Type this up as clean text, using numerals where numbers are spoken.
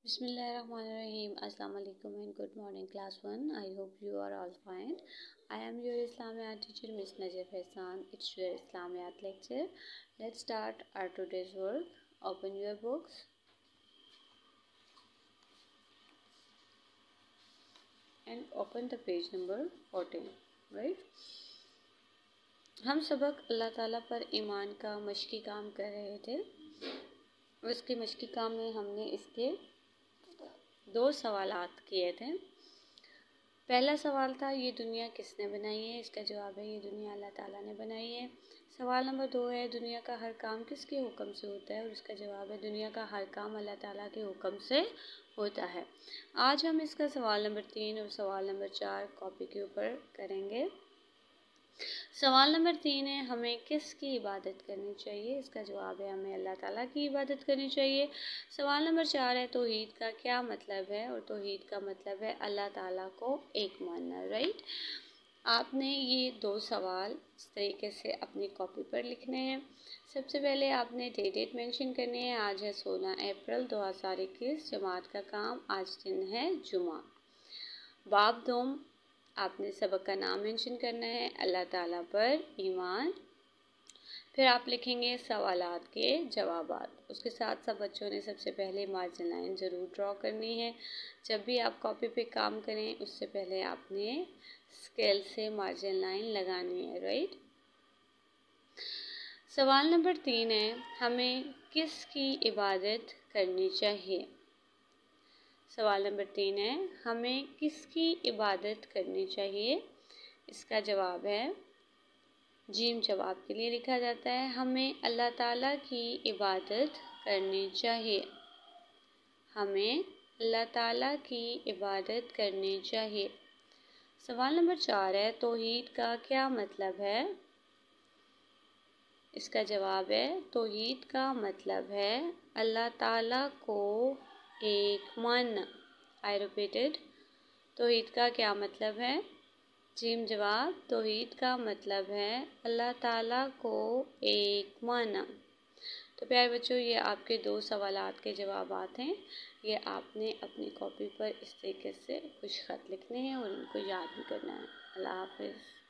Bismillahirrahmanirrahim. Assalamu alaikum and good morning class 1. I hope you are all fine. I am your Islamiyat teacher Miss Najib Hassan. It's your Islamiyat lecture. Let's start our today's work. Open your books. And open the page number 14. Right? हम सबक अल्लाह ताला पर ईमान का मशकी काम कर रहे थे। उसके मशकी काम में हमने इसके दो सवालात किए थे। पहला सवाल था ये दुनिया किसने बनाई है। इसका जवाब है ये दुनिया अल्लाह ताला ने बनाई है। सवाल नंबर 2 है दुनिया का हर काम किसके हुक्म से होता है, और इसका जवाब है दुनिया का हर काम अल्लाह ताला के हुक्म से होता है। आज हम इसका सवाल नंबर 3 और सवाल नंबर 4 कॉपी के ऊपर करेंगे। सवाल नंबर 3 है हमें किसकी इबादत करनी चाहिए। इसका जवाब है हमें अल्लाह ताला की इबादत करनी चाहिए। सवाल नंबर 4 है तौहीद का क्या मतलब है, और तौहीद का मतलब है अल्लाह ताला को एक मानना। राइट, आपने ये दो सवाल इस तरीके से अपनी कॉपी पर लिखने हैं। सबसे पहले आपने डेट मेंशन करनी है। आज है 16 अप्रैल 2021। जमात का काम, आज दिन है जुमा। बाब दोम, आपने सबक का नाम मेंशन करना है, अल्लाह ताला पर ईमान। फिर आप लिखेंगे सवालात के जवाबात। उसके साथ सब बच्चों ने सबसे पहले मार्जिन लाइन ज़रूर ड्रॉ करनी है। जब भी आप कॉपी पे काम करें उससे पहले आपने स्केल से मार्जिन लाइन लगानी है। राइट, सवाल नंबर 3 है हमें किसकी इबादत करनी चाहिए। सवाल नंबर 3 है हमें किसकी इबादत करनी चाहिए। इसका जवाब है जीम जवाब के लिए लिखा जाता है हमें अल्लाह ताला की इबादत करनी चाहिए। हमें अल्लाह ताला की इबादत करनी चाहिए। सवाल नंबर 4 है तौहीद का क्या मतलब है। इसका जवाब है तौहीद का मतलब है अल्लाह ताला को एक मानना। आई रिपीटेड, तौहीद का क्या मतलब है। जीम जवाब, तौहीद का मतलब है अल्लाह ताला को एक मानना। तो प्यारे बच्चों, ये आपके दो सवालात के जवाबात हैं। ये आपने अपनी कॉपी पर इस तरीके से कुछ ख़त लिखने हैं और इनको याद भी करना है। अल्लाह हाफ़िज़।